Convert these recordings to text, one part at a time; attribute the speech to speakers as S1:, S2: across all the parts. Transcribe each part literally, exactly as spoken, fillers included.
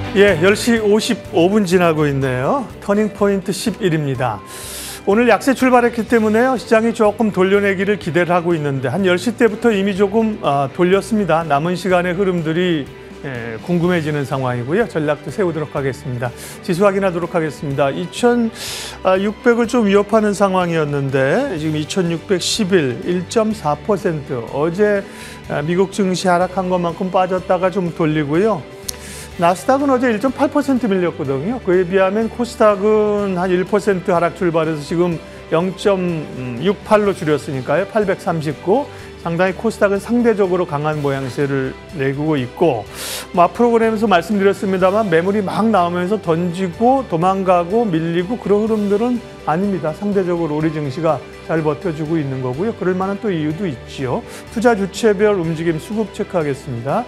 S1: 예, 열 시 오십오 분 지나고 있네요. 터닝포인트 십일입니다. 오늘 약세 출발했기 때문에요. 시장이 조금 돌려내기를 기대를 하고 있는데 한 열 시 때부터 이미 조금 아, 돌렸습니다. 남은 시간의 흐름들이 예, 궁금해지는 상황이고요. 전략도 세우도록 하겠습니다. 지수 확인하도록 하겠습니다. 이천육백을 좀 위협하는 상황이었는데 지금 이천육백십일, 일 점 사 퍼센트. 어제 미국 증시 하락한 것만큼 빠졌다가 좀 돌리고요. 나스닥은 어제 일 점 팔 퍼센트 밀렸거든요. 그에 비하면 코스닥은 한 일 퍼센트 하락 출발해서 지금 영 점 육팔로 줄였으니까요. 팔백삼십구. 상당히 코스닥은 상대적으로 강한 모양새를 내고 있고, 뭐 프로그램에서 말씀드렸습니다만 매물이 막 나오면서 던지고 도망가고 밀리고 그런 흐름들은 아닙니다. 상대적으로 우리 증시가 잘 버텨주고 있는 거고요. 그럴 만한 또 이유도 있지요. 투자 주체별 움직임 수급 체크하겠습니다.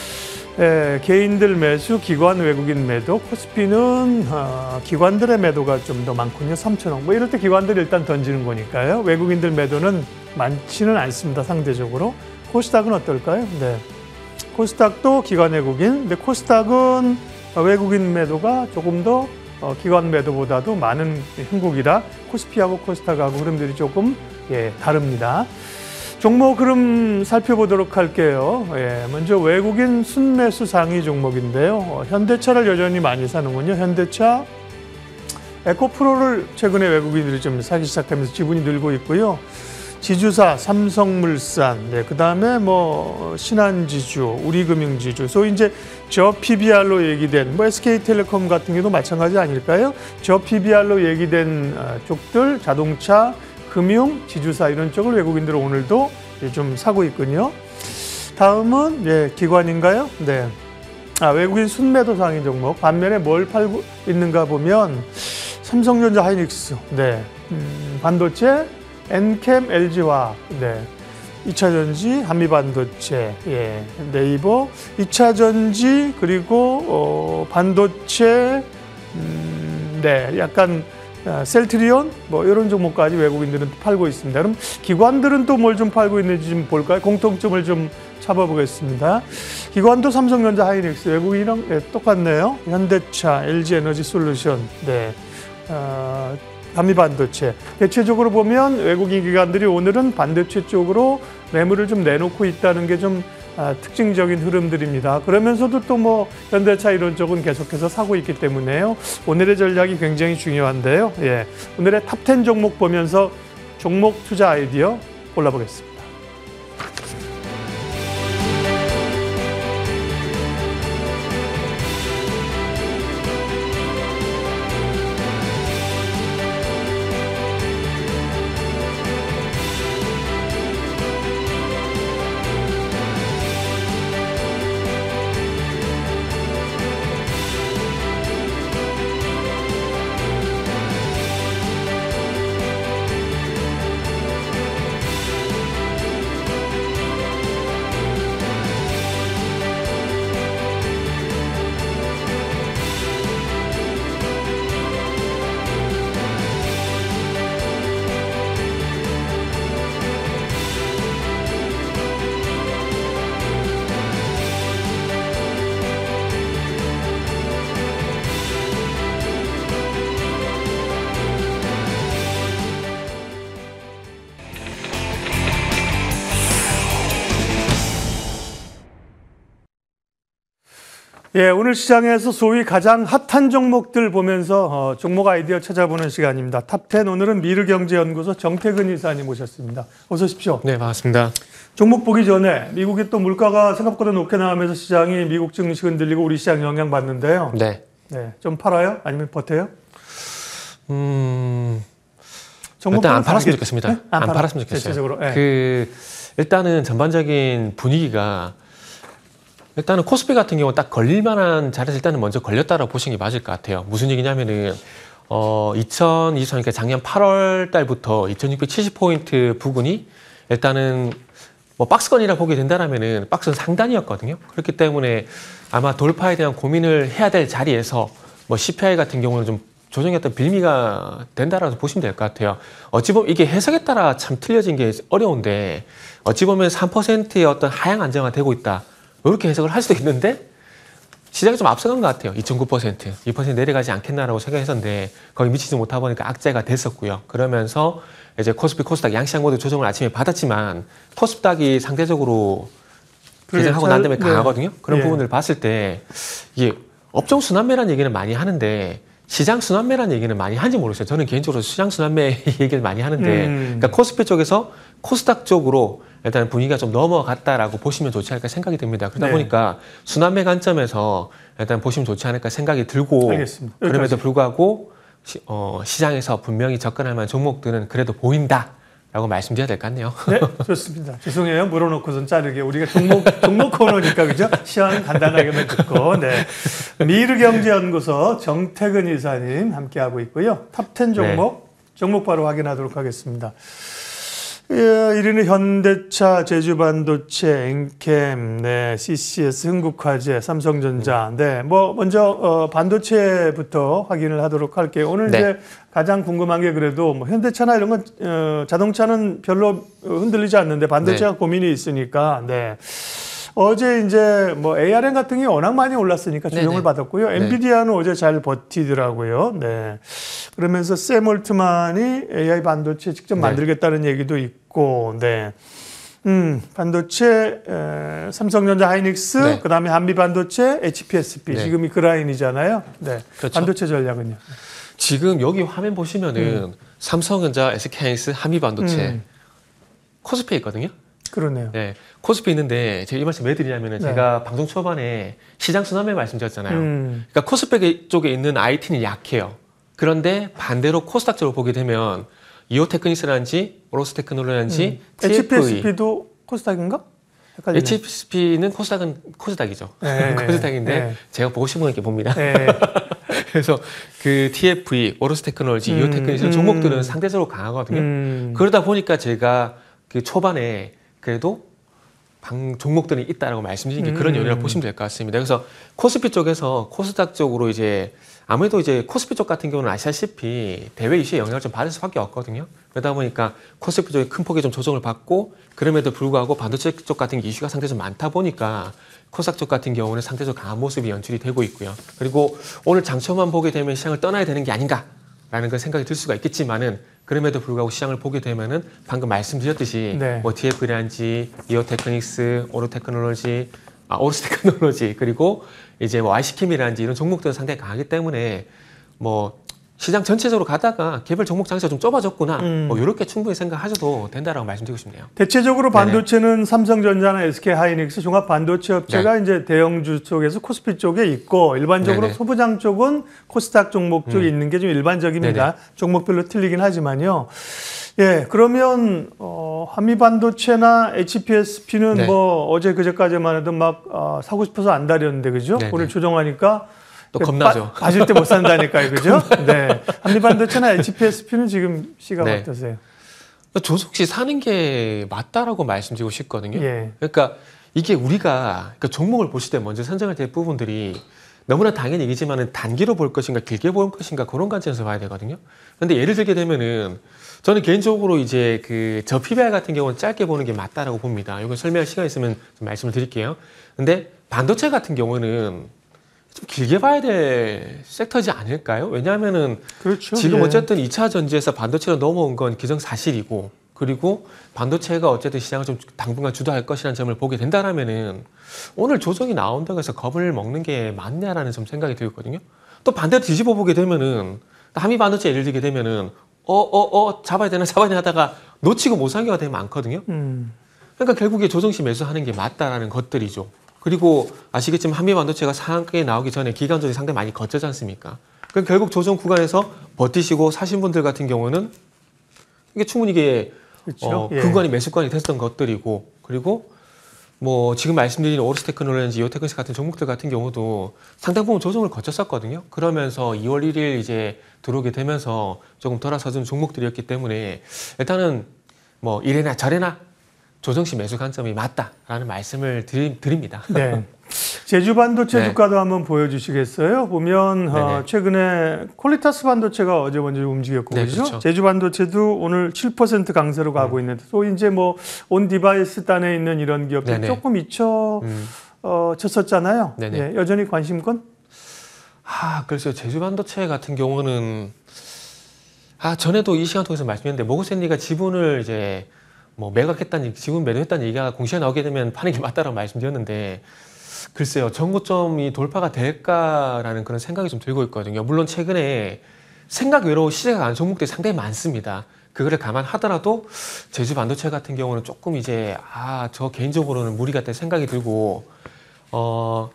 S1: 예, 개인들 매수, 기관 외국인 매도, 코스피는 어, 기관들의 매도가 좀 더 많군요. 삼천억. 뭐 이럴 때 기관들이 일단 던지는 거니까요. 외국인들 매도는 많지는 않습니다. 상대적으로. 코스닥은 어떨까요? 네, 코스닥도 기관 외국인. 근데 코스닥은 외국인 매도가 조금 더 어, 기관 매도보다도 많은 형국이라 코스피하고 코스닥하고 흐름들이 조금 예, 다릅니다. 종목 흐름 살펴보도록 할게요. 예, 먼저 외국인 순매수 상위 종목인데요. 어, 현대차를 여전히 많이 사는군요. 현대차, 에코프로를 최근에 외국인들이 좀 사기 시작하면서 지분이 늘고 있고요. 지주사, 삼성물산, 네, 그 다음에 뭐 신한지주, 우리금융지주, 소위 이제 저 피비알로 얘기된 뭐 에스케이텔레콤 같은 경우도 마찬가지 아닐까요? 저 피비알로 얘기된 쪽들, 자동차, 금융, 지주사 이런 쪽을 외국인들은 오늘도 좀 사고 있군요. 다음은 예, 기관인가요? 네. 아, 외국인 순매도 상위 종목. 반면에 뭘 팔고 있는가 보면 삼성전자, 하이닉스, 네, 음, 반도체, 엔캠, 엘지화학, 네, 이차전지, 한미반도체, 예, 네이버, 이차전지 그리고 어, 반도체, 음, 네, 약간 셀트리온 뭐 이런 종목까지 외국인들은 팔고 있습니다. 그럼 기관들은 또 뭘 좀 팔고 있는지 좀 볼까요? 공통점을 좀 잡아보겠습니다. 기관도 삼성전자, 하이닉스, 외국인이랑 네, 똑같네요. 현대차, 엘지에너지솔루션, 네, 어, 한미반도체. 대체적으로 보면 외국인 기관들이 오늘은 반도체 쪽으로 매물을 좀 내놓고 있다는 게 좀 아, 특징적인 흐름들입니다. 그러면서도 또 뭐 현대차 이런 쪽은 계속해서 사고 있기 때문에요. 오늘의 전략이 굉장히 중요한데요. 예, 오늘의 탑 텐 종목 보면서 종목 투자 아이디어 골라보겠습니다. 예, 오늘 시장에서 소위 가장 핫한 종목들 보면서 어, 종목 아이디어 찾아보는 시간입니다. 탑 텐, 오늘은 미르경제연구소 정태근 이사님 모셨습니다. 어서 오십시오.
S2: 네, 반갑습니다.
S1: 종목 보기 전에 미국의 또 물가가 생각보다 높게 나오면서 시장이 미국 증시 흔들리고 우리 시장 영향받는데요.
S2: 네.
S1: 네, 좀 팔아요? 아니면 버텨요?
S2: 음, 일단 안 팔았으면 좋겠습니다. 네? 안, 안 팔았으면 좋겠어요.
S1: 대체적으로. 네.
S2: 그 일단은 전반적인 분위기가 일단은 코스피 같은 경우 딱 걸릴 만한 자리에서 일단은 먼저 걸렸다라고 보시는 게 맞을 것 같아요. 무슨 얘기냐면은 어 이천이십삼 그러니까 작년 팔월 달부터 이천육백칠십 포인트 부근이 일단은 뭐 박스권이라 보게 된다라면은 박스는 상단이었거든요. 그렇기 때문에 아마 돌파에 대한 고민을 해야 될 자리에서 뭐 씨피아이 같은 경우는 좀 조정의 어떤 빌미가 된다라고 보시면 될 것 같아요. 어찌 보면 이게 해석에 따라 참 틀려진 게 어려운데 어찌 보면 삼 퍼센트의 어떤 하향 안정화 되고 있다. 이렇게 해석을 할 수도 있는데 시장이 좀 앞서간 것 같아요. 이 점 구 퍼센트, 이 퍼센트 내려가지 않겠나라고 생각했었는데 거기 미치지 못하다 보니까 악재가 됐었고요. 그러면서 이제 코스피, 코스닥 양시장 모두 조정을 아침에 받았지만 코스닥이 상대적으로 개정하고 난 다음에 강하거든요. 네. 그런 예. 부분을 봤을 때 이게 업종 순환매라는 얘기는 많이 하는데 시장 순환매라는 얘기는 많이 하는지 모르겠어요. 저는 개인적으로 시장 순환매 얘기를 많이 하는데 음. 그러니까 코스피 쪽에서 코스닥 쪽으로 일단 분위기가 좀 넘어갔다라고 보시면 좋지 않을까 생각이 듭니다. 그러다 네. 보니까 순환매 관점에서 일단 보시면 좋지 않을까 생각이 들고
S1: 알겠습니다.
S2: 그럼에도 불구하고 시, 어, 시장에서 분명히 접근할 만한 종목들은 그래도 보인다라고 말씀드려야 될 것 같네요.
S1: 네, 좋습니다. 죄송해요. 물어놓고선 자르게. 우리가 종목, 종목 코너니까 그죠? 시간 간단하게만 듣고. 네. 미르경제연구소 정태근 이사님 함께하고 있고요. 탑 텐 종목, 네. 종목 바로 확인하도록 하겠습니다. 예, 일 위는 현대차, 제주반도체, 엔캠, 네, 씨씨에스, 흥국화재, 삼성전자. 네, 뭐 먼저 어, 반도체부터 확인을 하도록 할게요. 오늘 네. 이제 가장 궁금한 게 그래도 뭐 현대차나 이런 건 어, 자동차는 별로 흔들리지 않는데 반도체가 네. 고민이 있으니까. 네. 어제 이제 뭐 에이알엠 같은 게 워낙 많이 올랐으니까 주목을 네네. 받았고요. 엔비디아는 네. 어제 잘 버티더라고요. 네. 그러면서 샘 올트만이 에이아이 반도체 직접 네. 만들겠다는 얘기도 있고, 네. 음, 반도체, 에, 삼성전자 하이닉스, 네. 그 다음에 한미 반도체, 에이치피에스피. 네. 지금이 그 라인이잖아요. 네. 그렇죠. 반도체 전략은요?
S2: 지금 여기 화면 보시면은 음. 삼성전자, 에스케이하이닉스, 한미 반도체, 음. 코스피에 있거든요.
S1: 그러네요.
S2: 네, 코스피 있는데 제가 이 말씀 왜 드리냐면은 네. 제가 방송 초반에 시장 순환매 말씀드렸잖아요. 음. 그러니까 코스피 쪽에 있는 아이티는 약해요. 그런데 반대로 코스닥 쪽으로 보게 되면 이오테크닉스라든지 오로스테크놀로지라든지
S1: 음. 에이치피에스피도 코스닥인가? 헷갈리네.
S2: 에이치피에스피는 코스닥은 코스닥이죠.
S1: 네.
S2: 코스닥인데 네. 제가 보고 싶은 거 이렇게 봅니다. 네. 그래서 그 티에프이, 오로스테크놀로지, 음. 이오테크닉스 음. 종목들은 상대적으로 강하거든요. 음. 그러다 보니까 제가 그 초반에 그래도 방 종목들이 있다라고 말씀드린 게 음. 그런 연유라고 보시면 될 것 같습니다. 그래서 코스피 쪽에서 코스닥 쪽으로 이제 아무래도 이제 코스피 쪽 같은 경우는 아시다시피 대외 이슈에 영향을 좀 받을 수밖에 없거든요. 그러다 보니까 코스피 쪽에 큰 폭의 좀 조정을 받고 그럼에도 불구하고 반도체 쪽 같은 게 이슈가 상대적으로 많다 보니까 코스닥 쪽 같은 경우는 상대적으로 강한 모습이 연출이 되고 있고요. 그리고 오늘 장초만 보게 되면 시장을 떠나야 되는 게 아닌가라는 그 생각이 들 수가 있겠지만은 그럼에도 불구하고 시장을 보게 되면은 방금 말씀드렸듯이 네. 뭐 티에프라든지 이오테크닉스, 오로테크놀로지, 아, 오로스테크놀로지 그리고 이제 뭐 아이씨캠이라든지 이런 종목들은 상당히 강하기 때문에 뭐 시장 전체적으로 가다가 개별 종목 장세가 좀 좁아졌구나. 음. 뭐 이렇게 충분히 생각하셔도 된다라고 말씀드리고 싶네요.
S1: 대체적으로 반도체는 네네. 삼성전자나 에스케이하이닉스 종합 반도체 업체가 네. 이제 대형주 쪽에서 코스피 쪽에 있고 일반적으로 네네. 소부장 쪽은 코스닥 종목 쪽에 음. 있는 게 좀 일반적입니다. 네네. 종목별로 틀리긴 하지만요. 예, 그러면 어, 한미 반도체나 에이치피에스피는 네. 뭐 어제 그제까지만 해도 막 어, 사고 싶어서 안 다녔는데 그죠? 네네. 오늘 조정하니까.
S2: 또 겁나죠.
S1: 빠, 빠질 때 못 산다니까요. 그죠? 네. 한미반도체나 에이치피에스피는 지금 시각 네. 어떠세요?
S2: 조석 씨 사는 게 맞다라고 말씀드리고 싶거든요.
S1: 예.
S2: 그러니까 이게 우리가 그러니까 종목을 보실 때 먼저 선정할 때 부분들이 너무나 당연히 얘기지만은 단기로 볼 것인가 길게 볼 것인가 그런 관점에서 봐야 되거든요. 그런데 예를 들게 되면은 저는 개인적으로 이제 그 저 피비알 같은 경우는 짧게 보는 게 맞다라고 봅니다. 이거 설명할 시간 있으면 좀 말씀을 드릴게요. 근데 반도체 같은 경우는 좀 길게 봐야 될 섹터지 않을까요? 왜냐하면은
S1: 그렇죠.
S2: 지금
S1: 예.
S2: 어쨌든 이 차 전지에서 반도체가 넘어온 건 기정사실이고 그리고 반도체가 어쨌든 시장을 좀 당분간 주도할 것이라는 점을 보게 된다라면은 오늘 조정이 나온다고 해서 겁을 먹는 게 맞냐라는 좀 생각이 들거든요. 또 반대로 뒤집어 보게 되면은 한미 반도체 예를 들게 되면은 어 어 어 잡아야 되나 잡아야 되나 하다가 놓치고 못 산 경우가 되게 많거든요. 음. 그러니까 결국에 조정시 매수하는 게 맞다라는 것들이죠. 그리고 아시겠지만 한미 반도체가 상한가에 나오기 전에 기간 조정이 상당히 많이 거쳤지 않습니까? 그럼 결국 조정 구간에서 버티시고 사신 분들 같은 경우는 이게 충분히 이게 그렇죠? 어, 예. 그 구간이 매수권이 됐던 것들이고 그리고 뭐 지금 말씀드린 오로스테크놀로지, 이오테크닉스 같은 종목들 같은 경우도 상당 부분 조정을 거쳤었거든요. 그러면서 이월 일일 이제 들어오게 되면서 조금 돌아서준 종목들이었기 때문에 일단은 뭐 이래나 저래나 조정시 매수 관점이 맞다라는 말씀을 드리, 드립니다.
S1: 네. 제주 반도체 네. 주가도 한번 보여주시겠어요? 보면 어, 최근에 퀄리타스 반도체가 어제 먼저 움직였고 네, 그렇죠? 그렇죠. 제주 반도체도 오늘 칠 퍼센트 강세로 가고 음. 있는데 또 이제 뭐 온 디바이스 단에 있는 이런 기업들 네네. 조금 잊혀 음. 어, 쳤었잖아요.
S2: 네네.
S1: 예, 여전히 관심권?
S2: 아, 글쎄요. 제주 반도체 같은 경우는 아, 전에도 이 시간 통해서 말씀드렸는데 모건스탠리가 지분을 이제 뭐 매각했다는 지분 매도했다는 얘기가 공시에 나오게 되면 파는 게 맞다라고 말씀드렸는데 글쎄요. 전고점이 돌파가 될까라는 그런 생각이 좀 들고 있거든요. 물론 최근에 생각 외로 시세가 간 종목들이 상당히 많습니다. 그거를 감안하더라도 제주 반도체 같은 경우는 조금 이제 아, 저 개인적으로는 무리 같다는 생각이 들고 어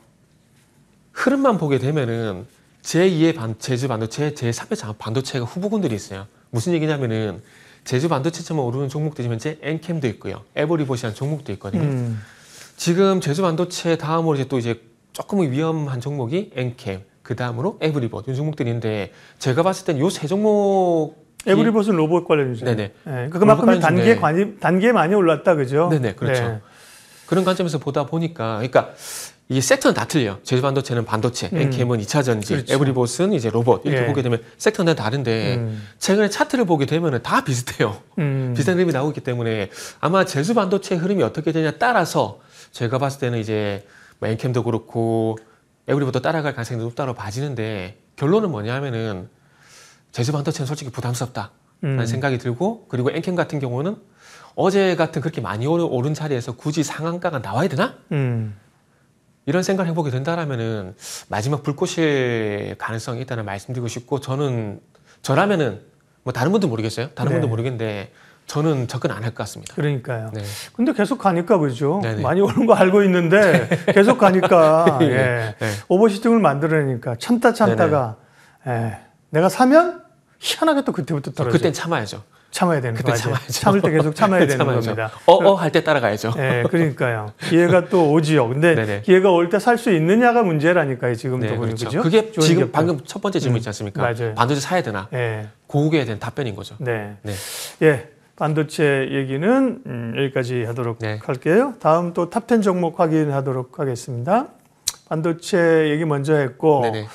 S2: 흐름만 보게 되면은 제이의 반, 제주 반도체, 제삼의 반도체가 후보군들이 있어요. 무슨 얘기냐면은 제주 반도체처럼 오르는 종목들이 현재 엔캠도 있고요. 에버리봇이라는 종목도 있거든요. 음. 지금 제주 반도체 다음으로 이제 또 이제 조금 위험한 종목이 엔캠, 그 다음으로 에버리봇 이 종목들인데 제가 봤을 땐 요 세 종목
S1: 에버리봇은 로봇 관련이죠.
S2: 네네.
S1: 네, 그만큼 단계 관이 단계 많이 올랐다, 그죠?
S2: 네네, 그렇죠. 네. 그런 관점에서 보다 보니까, 그러니까 이 섹터는 다 틀려요. 제주 반도체는 반도체, 음. 엔캠은 이 차 전지, 그렇죠. 에버리봇은 이제 로봇 이렇게 예. 보게 되면 섹터는 다른데 음. 최근에 차트를 보게 되면 다 비슷해요. 음. 비슷한 흐름이 나오고 있기 때문에 아마 제주 반도체 흐름이 어떻게 되냐에 따라서 제가 봤을 때는 이제 뭐 엔캠도 그렇고 에버리봇도 따라갈 가능성이 높다고 봐지는데 결론은 뭐냐면은 제주 반도체는 솔직히 부담스럽다라는 음. 생각이 들고 그리고 엔캠 같은 경우는 어제 같은 그렇게 많이 오른 자리에서 굳이 상한가가 나와야 되나? 음. 이런 생각을 해보게 된다라면은 마지막 불꽃일 가능성이 있다는 말씀드리고 싶고 저는 저라면은 뭐 다른 분도 모르겠어요. 다른 네. 분도 모르겠는데 저는 접근 안 할 것 같습니다.
S1: 그러니까요.
S2: 네.
S1: 근데 계속 가니까 그죠. 네네. 많이 오른 거 알고 있는데 계속 가니까 예. 네. 오버시팅을 만들어내니까 참다 참다가 예. 내가 사면 희한하게 또 그때부터 떨어져.
S2: 그땐 참아야죠.
S1: 참아야 되는
S2: 그때
S1: 거죠.
S2: 참아야죠.
S1: 참을 때 계속 참아야 되는
S2: 참아야죠.
S1: 겁니다.
S2: 어어 할 때 따라가야죠.
S1: 네, 그러니까요. 기회가 또 오지요. 근데 네네. 기회가 올 때 살 수 있느냐가 문제라니까요. 지금도
S2: 네,
S1: 보는
S2: 그렇죠.
S1: 거죠.
S2: 그게 지금 방금 첫 번째 질문 있지 않습니까?
S1: 음, 맞아요.
S2: 반도체 사야 되나?
S1: 네.
S2: 고국에 대한 답변인 거죠.
S1: 네. 네. 예. 반도체 얘기는 음, 여기까지 하도록 네. 할게요. 다음 또 탑 텐 종목 확인하도록 하겠습니다. 반도체 얘기 먼저 했고 네네.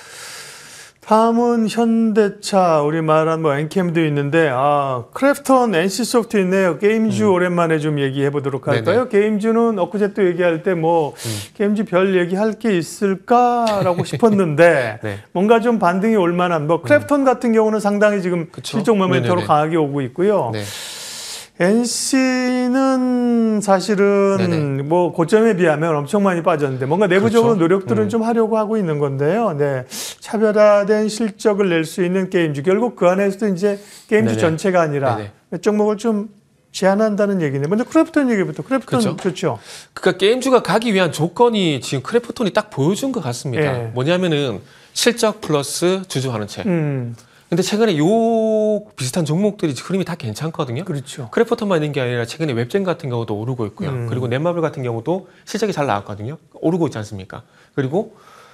S1: 다음은 현대차, 우리 말한 뭐 엔캠도 있는데 아 크래프톤, 엔씨소프트 있네요. 게임주 음. 오랜만에 좀 얘기해 보도록 할까요? 네네. 게임주는 엊그제 또 얘기할 때 뭐 음. 게임주 별 얘기할 게 있을까라고 싶었는데 네. 뭔가 좀 반등이 올 만한 뭐 크래프톤 음. 같은 경우는 상당히 지금 그쵸? 실적 모멘터로 네네네. 강하게 오고 있고요. 네. 엔씨는 사실은 네네. 뭐 고점에 비하면 엄청 많이 빠졌는데 뭔가 내부적으로 그렇죠? 노력들은 음. 좀 하려고 하고 있는 건데요. 네. 차별화된 실적을 낼 수 있는 게임주. 결국 그 안에서도 이제 게임주 네네. 전체가 아니라 네네. 몇 종목을 좀 제한한다는 얘기네요. 먼저 크래프톤 얘기부터. 크래프톤 그렇죠? 좋죠.
S2: 그러니까 게임주가 가기 위한 조건이 지금 크래프톤이 딱 보여준 것 같습니다. 네. 뭐냐면은 실적 플러스 주주 환원체. 음. 근데 최근에 요 비슷한 종목들이 흐름이 다 괜찮거든요.
S1: 그렇죠.
S2: 크래프톤만 있는 게 아니라 최근에 웹젠 같은 경우도 오르고 있고요. 음. 그리고 넷마블 같은 경우도 실적이 잘 나왔거든요. 오르고 있지 않습니까? 그리고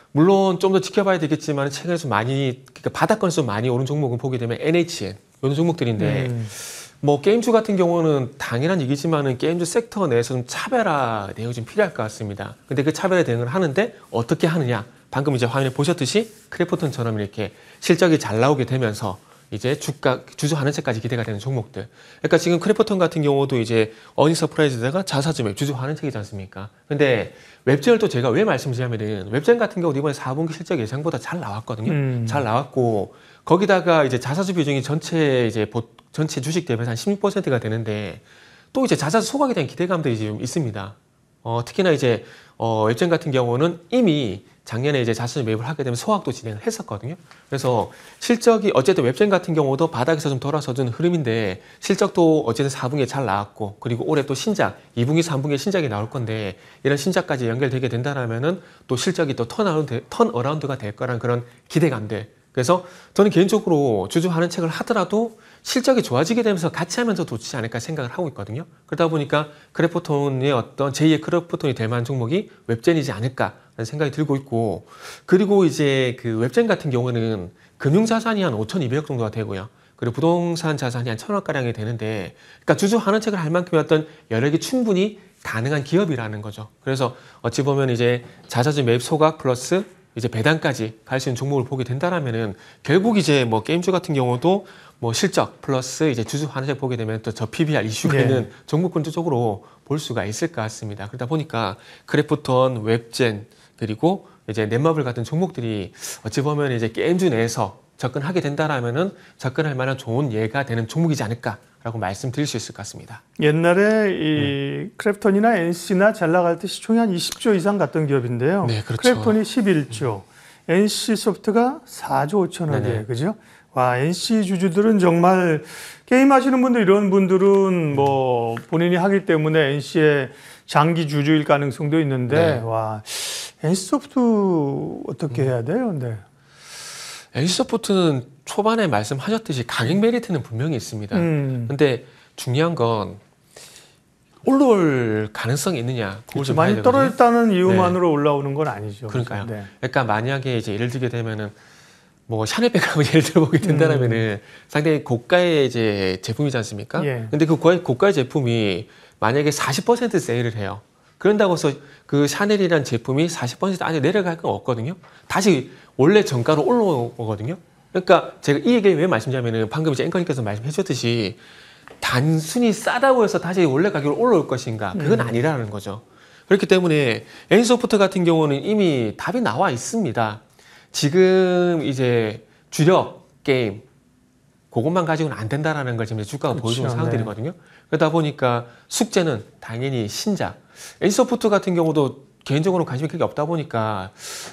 S2: 물론 좀 더 지켜봐야 되겠지만 최근에 좀 많이 그러니까 바닥권에서 많이 오른 종목은 보게 되면 엔에이치엔 이런 종목들인데 음. 뭐 게임주 같은 경우는 당연한 얘기지만은 게임주 섹터 내에서 좀 차별화 내용이 좀 필요할 것 같습니다. 근데 그 차별화 대응을 하는데 어떻게 하느냐? 방금 이제 화면에 보셨듯이 크래프톤처럼 이렇게 실적이 잘 나오게 되면서 이제 주가, 주주 환원체까지 기대가 되는 종목들. 그러니까 지금 크래프톤 같은 경우도 이제 어닝 서프라이즈다가 자사주맵, 주주 환원체이지 않습니까? 근데 웹젠을 또 제가 왜 말씀드리냐면은 웹젠 같은 경우도 이번에 사 분기 실적 예상보다 잘 나왔거든요. 음. 잘 나왔고 거기다가 이제 자사주 비중이 전체 이제 전체 주식 대비해서 한 십육 퍼센트가 되는데 또 이제 자사주 소각에 대한 기대감들이 지금 있습니다. 어, 특히나 이제 어, 웹젠 같은 경우는 이미 작년에 이제 자사주 매입을 하게 되면 소각도 진행을 했었거든요. 그래서 실적이 어쨌든 웹젠 같은 경우도 바닥에서 좀 돌아서주는 흐름인데 실적도 어쨌든 사 분기에 잘 나왔고 그리고 올해 또 신작, 이 분기, 삼 분기에 신작이 나올 건데 이런 신작까지 연결되게 된다면은 또 실적이 또 턴어라운드, 턴어라운드가 될 거란 그런 기대감들. 그래서 저는 개인적으로 주주 환원책을 하더라도 실적이 좋아지게 되면서 같이 하면서 좋지 않을까 생각을 하고 있거든요. 그러다 보니까 크래프톤의 어떤 제이의 크래프톤이 될 만한 종목이 웹젠이지 않을까라는 생각이 들고 있고 그리고 이제 그 웹젠 같은 경우는 금융자산이 한 오천이백억 정도가 되고요. 그리고 부동산 자산이 한 천억가량이 되는데 그러니까 주주 환원책을 할 만큼의 어떤 여력이 충분히 가능한 기업이라는 거죠. 그래서 어찌 보면 이제 자사주 매입 소각 플러스 이제 배당까지 갈 수 있는 종목을 보게 된다라면은 결국 이제 뭐 게임주 같은 경우도 뭐 실적 플러스 이제 주주 환원을 보게 되면 또 저 피비알 이슈가
S1: 네.
S2: 있는 종목군주 쪽으로 볼 수가 있을 것 같습니다. 그러다 보니까 크래프톤, 웹젠 그리고 이제 넷마블 같은 종목들이 어찌 보면 이제 게임주 내에서 접근하게 된다라면은 접근할 만한 좋은 예가 되는 종목이지 않을까라고 말씀드릴 수 있을 것 같습니다.
S1: 옛날에 이 크래프톤이나 엔씨나 잘 나갈 때 시총이 한 이십 조 이상 갔던 기업인데요.
S2: 네, 그렇죠.
S1: 크래프톤이 십일 조, 엔씨소프트가 사 조 오천억이에요.
S2: 네네.
S1: 그죠? 와, 엔씨 주주들은 정말 게임 하시는 분들 이런 분들은 뭐 본인이 하기 때문에 엔씨의 장기 주주일 가능성도 있는데
S2: 네.
S1: 와, 엔씨소프트 어떻게 해야 돼요? 근데
S2: 엔씨소프트는 초반에 말씀하셨듯이 가격 메리트는 분명히 있습니다.
S1: 음.
S2: 근데 중요한 건 올라올 가능성이 있느냐 그걸
S1: 그렇죠.
S2: 좀 봐야
S1: 많이
S2: 되거든요.
S1: 떨어졌다는 이유만으로 올라오는 건 아니죠.
S2: 그러니까요.
S1: 네.
S2: 그러니까 만약에 이제 예를 들게 되면은 뭐 샤넬백 한번 예를 들어보게 된다면은 상당히 고가의 이제 제품이지 않습니까?
S1: 예.
S2: 근데 그 고가- 고가의 제품이 만약에 사십 퍼센트 세일을 해요. 그런다고 해서 그 샤넬이라는 제품이 사십 퍼센트 안에 내려갈 건 없거든요. 다시 원래 정가로 올라오거든요. 그러니까 제가 이 얘기를 왜 말씀드리냐면은 방금 이제 앵커님께서 말씀해 주셨듯이 단순히 싸다고 해서 다시 원래 가격으로 올라올 것인가 그건
S1: 음.
S2: 아니라는 거죠. 그렇기 때문에 엔소프트 같은 경우는 이미 답이 나와 있습니다. 지금 이제 주력 게임 그것만 가지고는 안 된다라는 걸 지금 주가가
S1: 그렇죠.
S2: 보여주는
S1: 네.
S2: 상황들이거든요. 그러다 보니까 숙제는 당연히 신작. 엔소프트 같은 경우도 개인적으로 관심이 크게 없다 보니까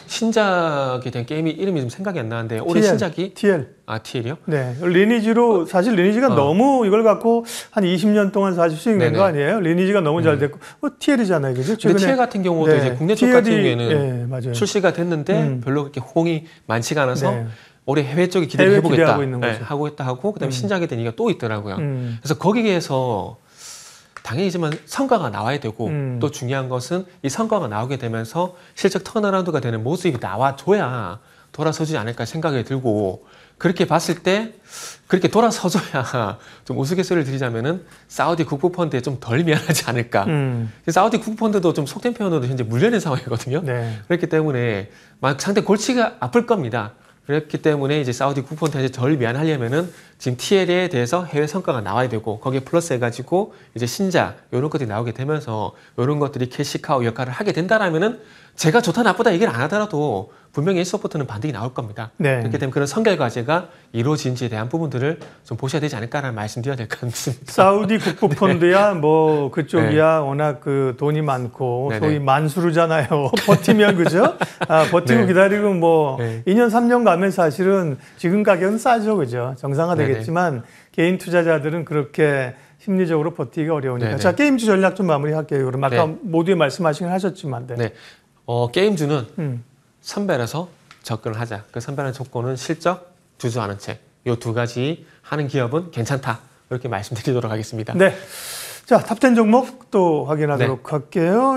S2: 신작에 대한 게임이 이름이 좀 생각이 안 나는데 올해
S1: 티엘,
S2: 신작이
S1: 티엘.
S2: 아 티엘이요?
S1: 네, 리니지로 사실 리니지가
S2: 어.
S1: 너무 이걸 갖고 한 이십 년 동안 사실 수익낸
S2: 네네.
S1: 거 아니에요? 리니지가 너무 잘 됐고 뭐 티엘이잖아요, 그죠?
S2: 근데 티엘 같은 경우도 이제 국내 쪽 같은
S1: 티엘이,
S2: 경우에는
S1: 예, 맞아요.
S2: 출시가 됐는데
S1: 음.
S2: 별로 그렇게 호응이 많지가 않아서
S1: 네.
S2: 올해 해외 쪽에 기대를
S1: 해외
S2: 해보겠다
S1: 기대하고 있는
S2: 네,
S1: 거죠.
S2: 하고 있다 하고 그다음에
S1: 음.
S2: 신작에 대한 얘기가 또 있더라고요.
S1: 음.
S2: 그래서 거기에서 당연히지만 성과가 나와야 되고
S1: 음.
S2: 또 중요한 것은 이 성과가 나오게 되면서 실적 턴어라운드가 되는 모습이 나와줘야 돌아서지 않을까 생각이 들고 그렇게 봤을 때 그렇게 돌아서줘야 좀 우스갯소리를 드리자면은 사우디 국부펀드에 좀 덜 미안하지 않을까.
S1: 음.
S2: 사우디 국부펀드도 좀 속된 표현으로 현재 물려낸 상황이거든요.
S1: 네.
S2: 그렇기 때문에 막 상대 골치가 아플 겁니다. 그렇기 때문에 이제 사우디 국부펀드에 덜 미안하려면은 지금 티엘에 대해서 해외 성과가 나와야 되고 거기에 플러스 해가지고 이제 신작 이런 것들이 나오게 되면서 이런 것들이 캐시카우 역할을 하게 된다라면은 제가 좋다 나쁘다 얘기를 안 하더라도 분명히 엔소프트는 반등이 나올 겁니다.
S1: 네.
S2: 그렇기 때문에 그런 선결 과제가 이루어진지에 대한 부분들을 좀 보셔야 되지 않을까라는 말씀드려야 될 것 같습니다.
S1: 사우디 국부펀드야 뭐 그쪽이야 워낙 그 돈이 많고
S2: 네네.
S1: 소위 만수르잖아요. 버티면 그죠? 아, 버티고
S2: 네.
S1: 기다리고 뭐
S2: 네.
S1: 이 년 삼 년 가면 사실은 지금 가격은 싸죠, 그죠? 정상화되겠지만 개인 투자자들은 그렇게 심리적으로 버티기가 어려우니까.
S2: 네네.
S1: 자, 게임주 전략 좀 마무리할게요. 그럼 아까
S2: 네.
S1: 모두에 말씀하시긴 하셨지만, 네.
S2: 네, 어, 게임주는
S1: 음.
S2: 선별해서 접근을 하자. 그 선별하는 조건은 실적, 주주하는 책. 이 두 가지 하는 기업은 괜찮다. 이렇게 말씀드리도록 하겠습니다.
S1: 네. 자, 탑텐 종목 또 확인하도록
S2: 네.
S1: 할게요.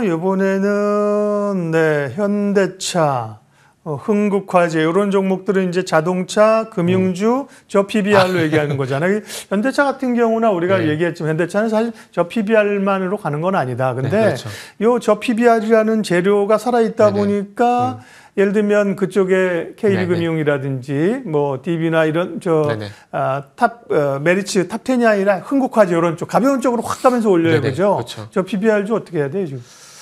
S1: 이번에는 네, 현대차, 어, 흥국화재 이런 종목들은 이제 자동차, 금융주, 저 피비알로 얘기하는 거잖아요. 현대차 같은 경우나 우리가
S2: 네.
S1: 얘기했지만 현대차는 사실 저 피비알만으로 가는 건 아니다. 근데
S2: 네, 그렇죠.
S1: 요 저 피비알이라는 재료가 살아 있다
S2: 네네.
S1: 보니까 예를 들면 그쪽에 케이비금융이라든지 뭐 디비나 이런 저
S2: 네네.
S1: 아, 탑 어, 메리츠 탑텐이 아니라 흥국화재 이런 쪽 가벼운 쪽으로 확 가면서 올려요.
S2: 네네.
S1: 그죠?
S2: 그렇죠.
S1: 저 피비알주 어떻게 해야 돼요, 지금?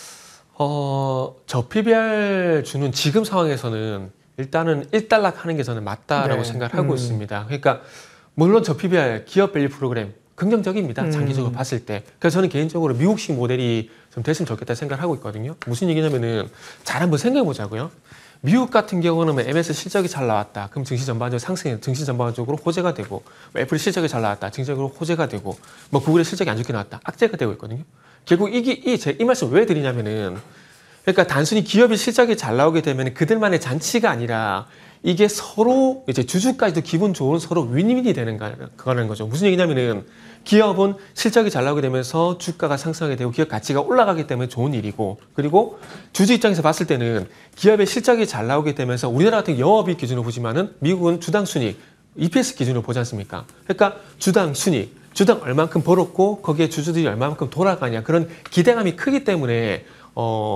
S2: 어, 저 피비알 주는 지금 상황에서는 일단은 일단락 하는 게 저는 맞다라고
S1: 네.
S2: 생각을 하고
S1: 음.
S2: 있습니다. 그러니까 물론 저 피비알 기업 밸류 프로그램 긍정적입니다.
S1: 음.
S2: 장기적으로 봤을 때. 그래서 저는 개인적으로 미국식 모델이 좀 됐으면 좋겠다 생각을 하고 있거든요. 무슨 얘기냐면은 잘 한번 생각해 보자고요. 미국 같은 경우는 엠에스 실적이 잘 나왔다. 그럼 증시 전반적으로 상승, 증시 전반적으로 호재가 되고, 뭐 애플이 실적이 잘 나왔다. 증시적으로 호재가 되고, 뭐 구글의 실적이 안 좋게 나왔다. 악재가 되고 있거든요. 결국 이게 이, 제, 이 말씀 왜 드리냐면은, 그러니까 단순히 기업의 실적이 잘 나오게 되면 그들만의 잔치가 아니라 이게 서로 이제 주주까지도 기분 좋은 서로 윈윈이 되는 거라는 거죠. 무슨 얘기냐면은 기업은 실적이 잘 나오게 되면서 주가가 상승하게 되고 기업 가치가 올라가기 때문에 좋은 일이고, 그리고 주주 입장에서 봤을 때는 기업의 실적이 잘 나오게 되면서 우리나라 같은 영업이익 기준으로 보지만은 미국은 주당 순이익, 이피에스 기준으로 보지 않습니까? 그러니까 주당 순이익, 주당 얼만큼 벌었고 거기에 주주들이 얼마만큼 돌아가냐 그런 기대감이 크기 때문에 어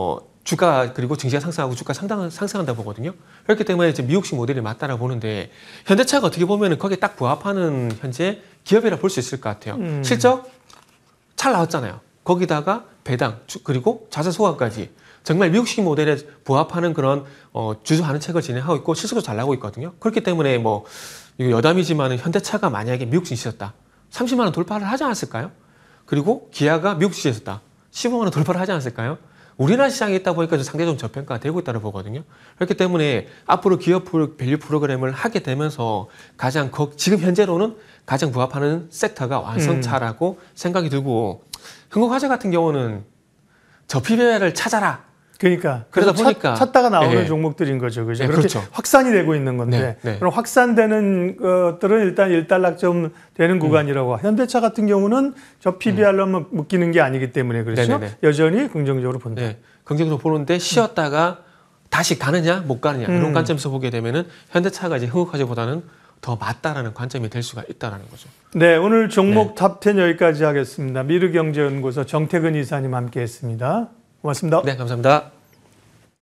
S2: 주가 그리고 증시가 상승하고 주가 상당 상승한다 보거든요. 그렇기 때문에 이제 미국식 모델이 맞다라고 보는데 현대차가 어떻게 보면은 거기에 딱 부합하는 현재 기업이라 볼 수 있을 것 같아요.
S1: 음.
S2: 실적 잘 나왔잖아요. 거기다가 배당 주- 그리고 자산 소각까지 정말 미국식 모델에 부합하는 그런 어, 주주하는 책을 진행하고 있고 실적도 잘 나오고 있거든요. 그렇기 때문에 뭐 이거 여담이지만 현대차가 만약에 미국 증시였다. 삼십만 원 돌파를 하지 않았을까요? 그리고 기아가 미국 증시였다. 십오만 원 돌파를 하지 않았을까요? 우리나라 시장에 있다 보니까 좀 상대적으로 저평가가 되고 있다고 보거든요. 그렇기 때문에 앞으로 기업 밸류 프로그램을 하게 되면서 가장 거, 지금 현재로는 가장 부합하는 섹터가 완성차라고 음. 생각이 들고 흥국화재 같은 경우는 저피배를 찾아라.
S1: 그러니까
S2: 그러다
S1: 찾,
S2: 보니까
S1: 찾다가 나오는
S2: 예.
S1: 종목들인 거죠, 그죠?
S2: 예,
S1: 그렇게
S2: 그렇죠.
S1: 확산이 되고 있는 건데
S2: 네, 네.
S1: 그럼 확산되는 것들은 일단 일단락점 되는 구간이라고. 음. 현대차 같은 경우는 저 피비알로만 음. 묶이는 게 아니기 때문에 그렇죠. 네네네. 여전히 긍정적으로 본다.
S2: 네, 긍정적으로 보는데 쉬었다가 음. 다시 가느냐 못 가느냐 이런 음. 관점에서 보게 되면은 현대차가 이제 흥국화재보다는 더 맞다라는 관점이 될 수가 있다라는 거죠.
S1: 네, 오늘 종목 네. 탑텐 여기까지 하겠습니다. 미르경제연구소 정태근 이사님 함께했습니다. 고맙습니다.
S2: 네, 감사합니다.